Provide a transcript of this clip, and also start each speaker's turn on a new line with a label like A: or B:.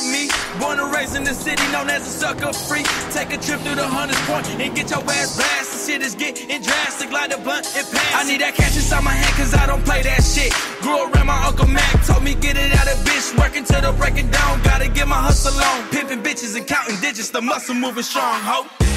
A: like me. Born and raised in the city known as a sucker free. Take a trip through the Hunters Point and get your ass blasted. Shit is getting drastic like the blunt and pass. I need that cash inside my hand cause I don't play that shit. Grew around my Uncle Mac, told me get it out of bitch. Working till the break it down, gotta get my hustle on. Pimping bitches and counting digits, the muscle moving strong, ho.